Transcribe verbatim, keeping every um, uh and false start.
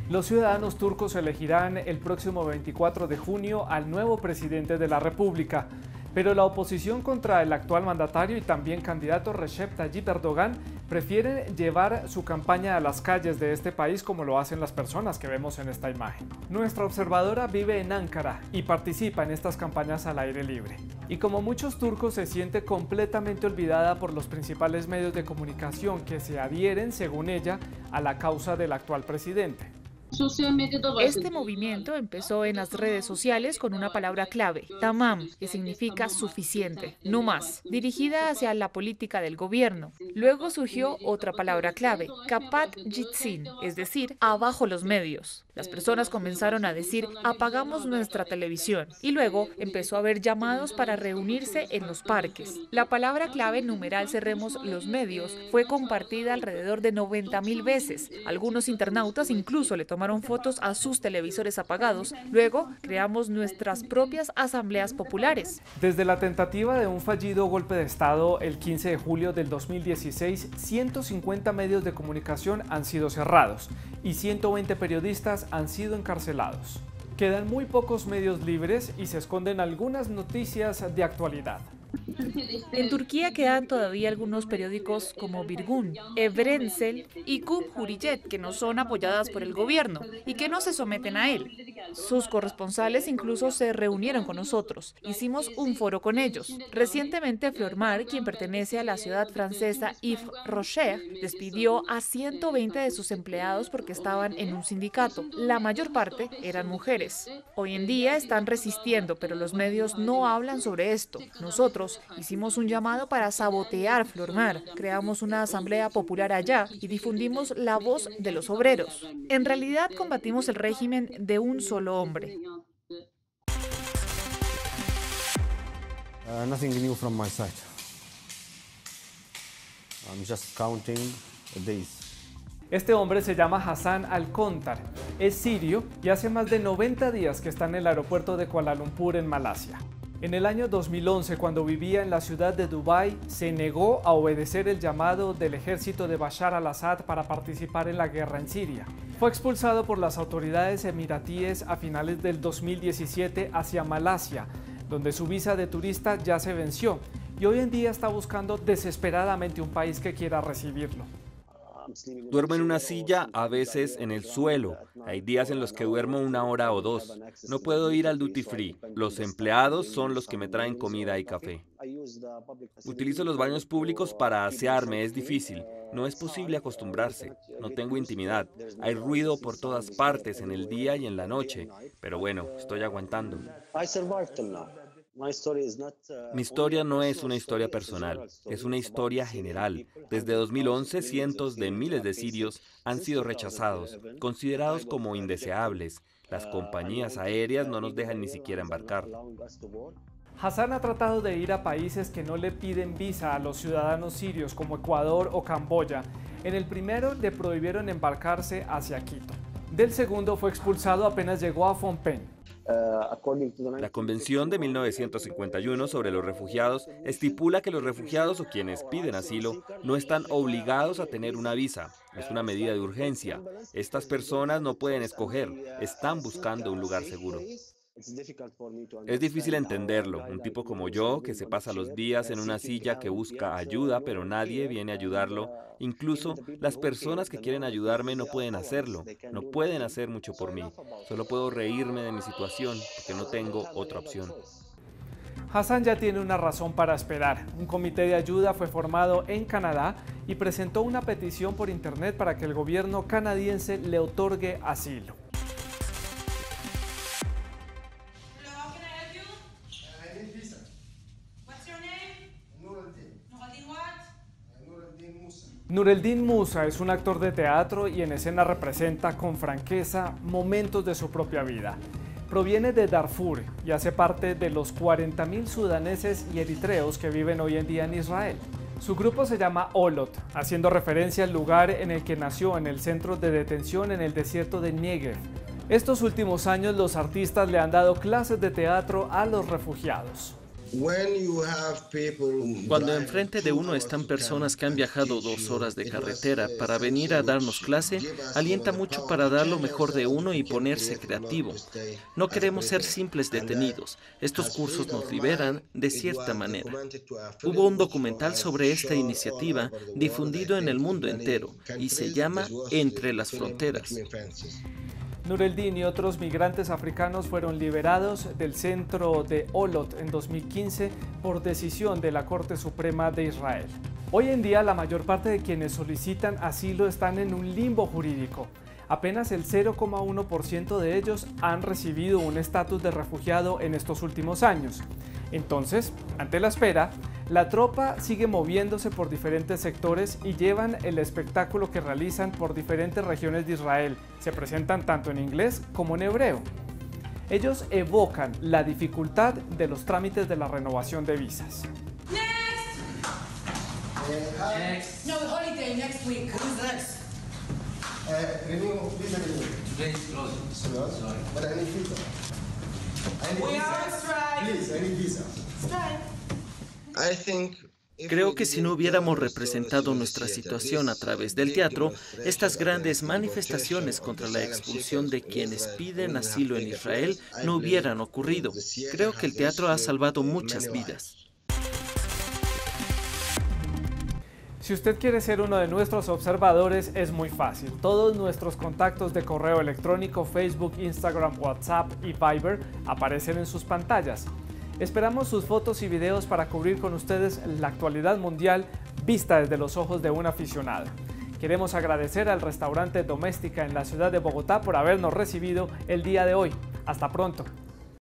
Los ciudadanos turcos elegirán el próximo veinticuatro de junio al nuevo presidente de la República, pero la oposición contra el actual mandatario y también candidato Recep Tayyip Erdogan prefieren llevar su campaña a las calles de este país como lo hacen las personas que vemos en esta imagen. Nuestra observadora vive en Ankara y participa en estas campañas al aire libre. Y como muchos turcos se siente completamente olvidada por los principales medios de comunicación que se adhieren, según ella, a la causa del actual presidente. Este movimiento empezó en las redes sociales con una palabra clave, tamam, que significa suficiente, no más, dirigida hacia la política del gobierno. Luego surgió otra palabra clave, kapat gitsin, es decir, abajo los medios. Las personas comenzaron a decir, apagamos nuestra televisión, y luego empezó a haber llamados para reunirse en los parques. La palabra clave, numeral cerremos los medios, fue compartida alrededor de noventa mil veces. Algunos internautas incluso le tomaron fotos a sus televisores apagados. Luego creamos nuestras propias asambleas populares. Desde la tentativa de un fallido golpe de Estado el quince de julio del dos mil dieciséis, ciento cincuenta medios de comunicación han sido cerrados y ciento veinte periodistas han sido encarcelados. Quedan muy pocos medios libres y se esconden algunas noticias de actualidad. En Turquía quedan todavía algunos periódicos como Birgun, Evrensel y Cumhuriyet que no son apoyadas por el gobierno y que no se someten a él. Sus corresponsales incluso se reunieron con nosotros. Hicimos un foro con ellos. Recientemente Flormar, quien pertenece a la ciudad francesa Yves Rocher, despidió a ciento veinte de sus empleados porque estaban en un sindicato. La mayor parte eran mujeres. Hoy en día están resistiendo, pero los medios no hablan sobre esto. Nosotros hicimos un llamado para sabotear Flormar, creamos una asamblea popular allá y difundimos la voz de los obreros. En realidad combatimos el régimen de un solo hombre. Uh, nothing new from my side. I'm just counting days. Este hombre se llama Hassan Al-Kontar, es sirio y hace más de noventa días que está en el aeropuerto de Kuala Lumpur en Malasia. En el año dos mil once, cuando vivía en la ciudad de Dubái, se negó a obedecer el llamado del ejército de Bashar al-Assad para participar en la guerra en Siria. Fue expulsado por las autoridades emiratíes a finales del dos mil diecisiete hacia Malasia, donde su visa de turista ya se venció y hoy en día está buscando desesperadamente un país que quiera recibirlo. Duermo en una silla, a veces en el suelo. Hay días en los que duermo una hora o dos. No puedo ir al duty free. Los empleados son los que me traen comida y café. Utilizo los baños públicos para asearme, es difícil. No es posible acostumbrarse. No tengo intimidad. Hay ruido por todas partes en el día y en la noche. Pero bueno, estoy aguantando. Mi historia no es una historia personal, es una historia general. Desde dos mil once, cientos de miles de sirios han sido rechazados, considerados como indeseables. Las compañías aéreas no nos dejan ni siquiera embarcar. Hassan ha tratado de ir a países que no le piden visa a los ciudadanos sirios como Ecuador o Camboya. En el primero le prohibieron embarcarse hacia Quito. Del segundo fue expulsado apenas llegó a Phnom Penh. La Convención de mil novecientos cincuenta y uno sobre los refugiados estipula que los refugiados o quienes piden asilo no están obligados a tener una visa. Es una medida de urgencia. Estas personas no pueden escoger, están buscando un lugar seguro. Es difícil entenderlo, un tipo como yo que se pasa los días en una silla que busca ayuda, pero nadie viene a ayudarlo. Incluso las personas que quieren ayudarme no pueden hacerlo, no pueden hacer mucho por mí. Solo puedo reírme de mi situación porque no tengo otra opción. Hassan ya tiene una razón para esperar. Un comité de ayuda fue formado en Canadá y presentó una petición por internet para que el gobierno canadiense le otorgue asilo. Nureddin Musa es un actor de teatro y en escena representa con franqueza momentos de su propia vida. Proviene de Darfur y hace parte de los cuarenta mil sudaneses y eritreos que viven hoy en día en Israel. Su grupo se llama Olot, haciendo referencia al lugar en el que nació, en el centro de detención en el desierto de Negev. Estos últimos años los artistas le han dado clases de teatro a los refugiados. Cuando enfrente de uno están personas que han viajado dos horas de carretera para venir a darnos clase, alienta mucho para dar lo mejor de uno y ponerse creativo. No queremos ser simples detenidos. Estos cursos nos liberan de cierta manera. Hubo un documental sobre esta iniciativa difundido en el mundo entero y se llama Entre las Fronteras. Nur el-Din y otros migrantes africanos fueron liberados del centro de Olot en dos mil quince por decisión de la Corte Suprema de Israel. Hoy en día la mayor parte de quienes solicitan asilo están en un limbo jurídico. Apenas el cero coma uno por ciento de ellos han recibido un estatus de refugiado en estos últimos años. Entonces, ante la espera, la tropa sigue moviéndose por diferentes sectores y llevan el espectáculo que realizan por diferentes regiones de Israel. Se presentan tanto en inglés como en hebreo. Ellos evocan la dificultad de los trámites de la renovación de visas. Next. Next. No, holiday next week. Who's next? Uh, renew visa renewal. Today is closed. Sorry. Sorry. But I need visa. I need We visa. are on strike. Please, I need visa. Strike. I think Creo que si no hubiéramos representado nuestra situación a través del teatro, estas grandes manifestaciones contra la expulsión de quienes piden asilo en Israel no hubieran ocurrido. Creo que el teatro ha salvado muchas vidas. Si usted quiere ser uno de nuestros observadores, es muy fácil. Todos nuestros contactos de correo electrónico, Facebook, Instagram, WhatsApp y Viber aparecen en sus pantallas. Esperamos sus fotos y videos para cubrir con ustedes la actualidad mundial vista desde los ojos de un aficionado. Queremos agradecer al restaurante Doméstica en la ciudad de Bogotá por habernos recibido el día de hoy. Hasta pronto.